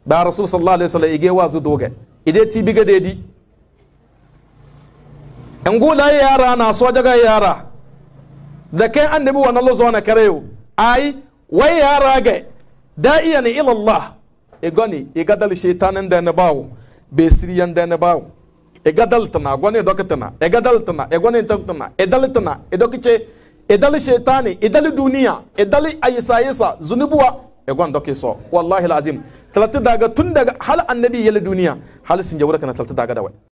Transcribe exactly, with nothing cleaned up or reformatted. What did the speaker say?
ba rasul sallallahu alaihi wasallam ige wazu doge ide ti biga dedi ngula yara na so daga yara da kai annabi wa Allah zo na kareyo ai wai yara ga da'iyan ila Allah e goni e gadal shaytanan da na bawo be siriyan da na bawo e gadal tana goni dokatana e gadal tana e goni tana e dal tana e dokice e dal shaytani e dal duniya e dal ayisa yisa zunubuwa e gon doke so wallahi alazim talata daga tun daga hal annabi yala duniya hal sin jawra kana talata daga da wai